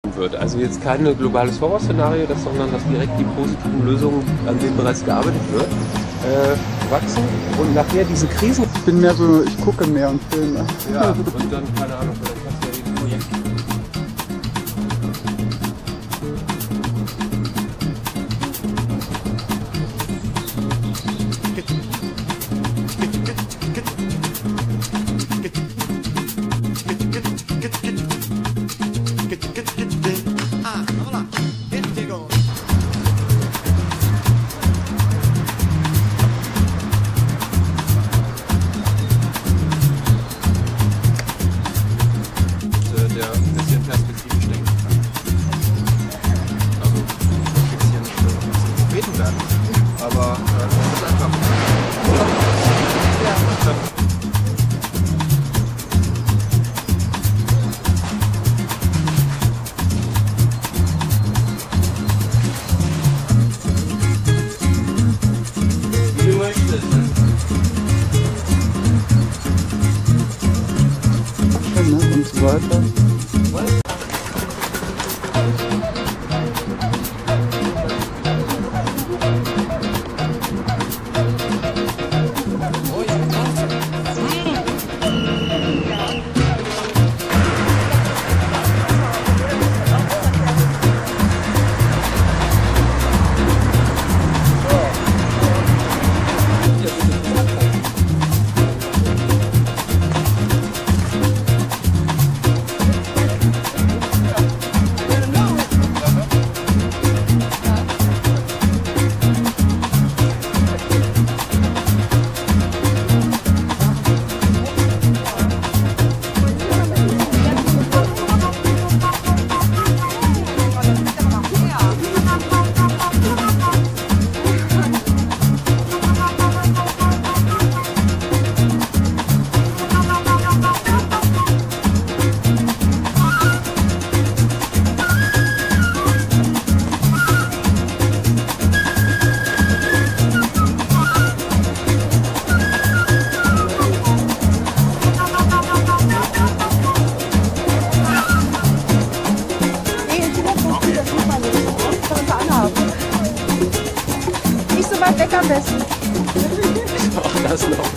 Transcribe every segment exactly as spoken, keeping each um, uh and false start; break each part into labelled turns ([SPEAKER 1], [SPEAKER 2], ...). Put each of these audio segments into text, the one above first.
[SPEAKER 1] wird. Also jetzt kein globales Horrorszenario, das, sondern dass direkt die positiven Lösungen, an denen bereits gearbeitet wird, äh, wachsen und nachher diese Krisen...
[SPEAKER 2] Ich bin mehr so, ich gucke mehr und filme.
[SPEAKER 1] Ja, und dann, keine Ahnung, vielleicht hast du ja ein Projekt. Der ein bisschen perspektivisch denken kann. Also, ich will hier nicht so beten werden, aber äh, das ist einfach. Ja. Wie du möchtest.
[SPEAKER 2] Und so weiter.
[SPEAKER 3] Nicht so weit weg am besten.
[SPEAKER 1] Auch das noch.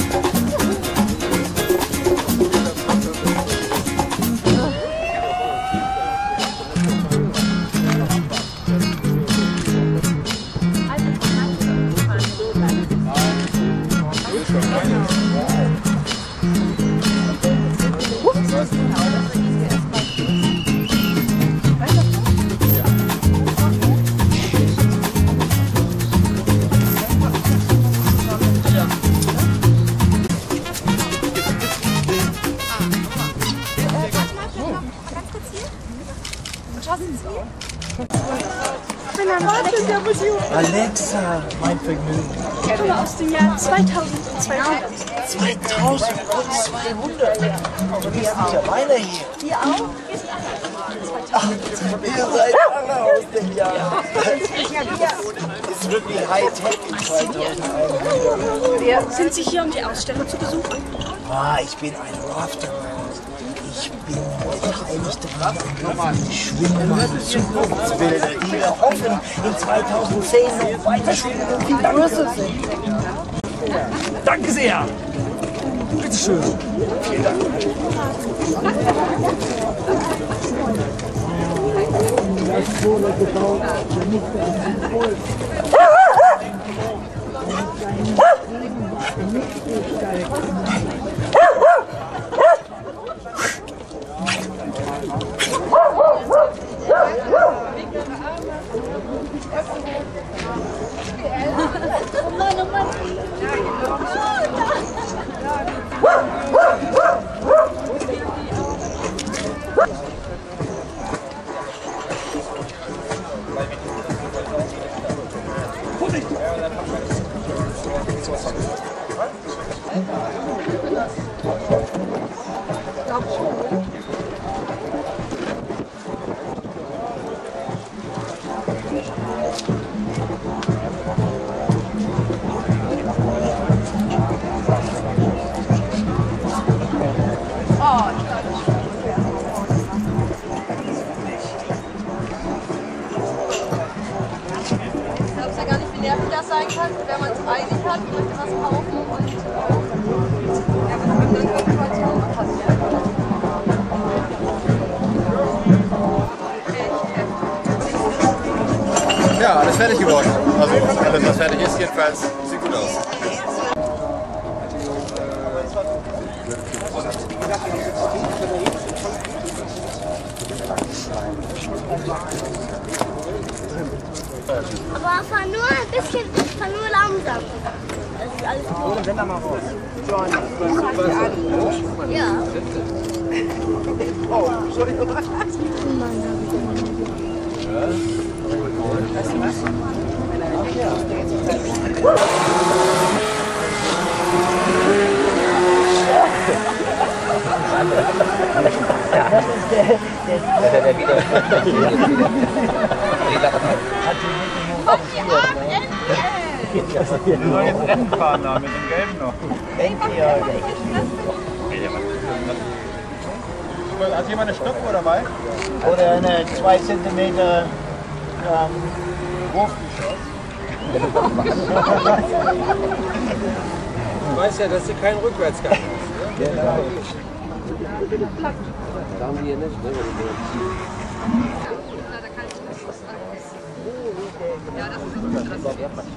[SPEAKER 4] Alexa, mein Vergnügen.
[SPEAKER 3] Ich komme aus dem Jahr zweitausendzweihundert.
[SPEAKER 4] zweitausendzweihundert? Du bist nicht alleine hier.
[SPEAKER 3] Ihr auch?
[SPEAKER 4] Ach, ihr seid alle aus dem Jahr. Ist wirklich Hightech in zweitausendeinhundert.
[SPEAKER 3] Wir sind Sie hier, um die Ausstellung zu besuchen?
[SPEAKER 4] Ah, ich bin ein Rafter. Ich bin beteiligt daran, die schwimmenden Zukunftsbilder, die wir hoffen, in zweitausendzehn noch weiter schwimmen und viel größer sind. Danke sehr! Bitte schön. Vielen Dank.
[SPEAKER 3] Oh Mann, oh Mann.
[SPEAKER 5] das sein kann, wenn man es eilig hat, möchte was kaufen und ja, was dann irgendwann passiert.
[SPEAKER 1] Ja, alles fertig geworden. Also alles, was fertig ist, jedenfalls sieht gut aus.
[SPEAKER 6] Aber fahr nur ein bisschen, fahr nur langsam. Das ist alles gut.
[SPEAKER 1] Send da mal raus.
[SPEAKER 6] Ja.
[SPEAKER 1] Oh, sorry. Wir sollen jetzt Rennen fahren da mit dem Gelben noch. Hat jemand eine Stoppuhr dabei?
[SPEAKER 4] Oder eine zwei Zentimeter ähm, Wurfgeschoss.
[SPEAKER 1] Du weißt ja, dass sie keinen Rückwärtsgang ist.
[SPEAKER 4] Genau.
[SPEAKER 1] Da haben wir nicht, ne?
[SPEAKER 5] Ja, das ist so das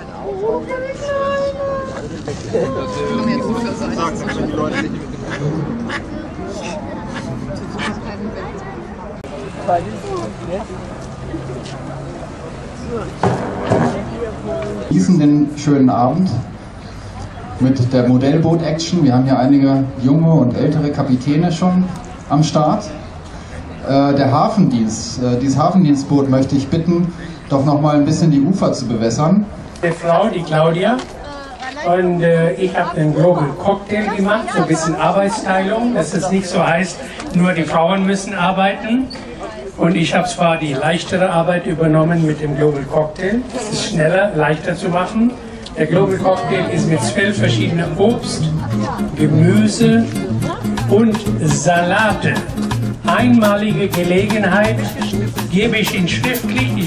[SPEAKER 7] Diesen den schönen Abend mit der Modellboot-Action. Wir haben hier einige junge und ältere Kapitäne schon am Start. Äh, der Hafendienst, äh, dieses Hafendienstboot möchte ich bitten, doch noch mal ein bisschen die Ufer zu bewässern.
[SPEAKER 8] Die Frau, die Claudia, und äh, ich habe den Global Cocktail gemacht, so ein bisschen Arbeitsteilung, dass es nicht so heißt, nur die Frauen müssen arbeiten. Und ich habe zwar die leichtere Arbeit übernommen mit dem Global Cocktail, das ist schneller, leichter zu machen. Der Global Cocktail ist mit zwölf verschiedenen Obst, Gemüse und Salate. Einmalige Gelegenheit gebe ich Ihnen schriftlich.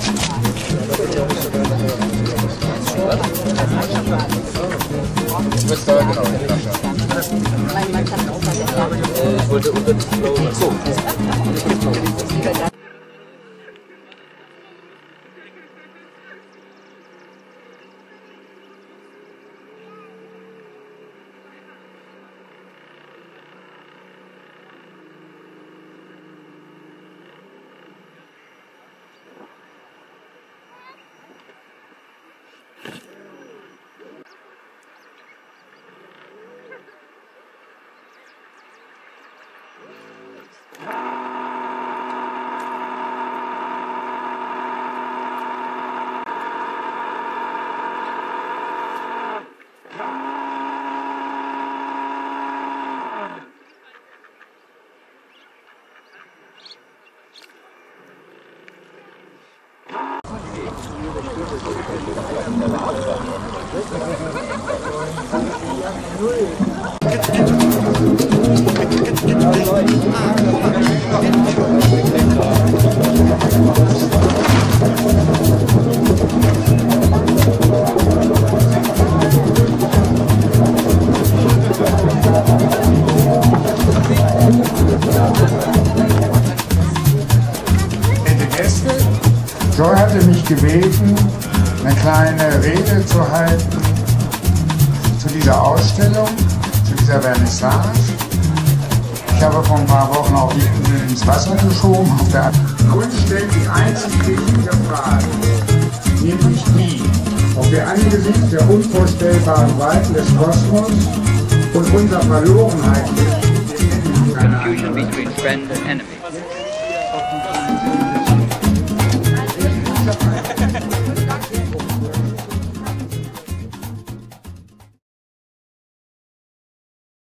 [SPEAKER 1] Ich wollte unter den Flow. So.
[SPEAKER 9] Joy hatte mich gebeten, eine kleine Rede zu halten zu dieser Ausstellung, zu dieser Vernissage. Ich habe vor ein paar Wochen auch die Insel ins Wasser geschoben. Auf der Kunst stellt die einzig wichtige Frage, nämlich die, ob wir angesichts der unvorstellbaren Weiten des Kosmos und unserer Verlorenheit
[SPEAKER 10] Confusion between friend and enemy.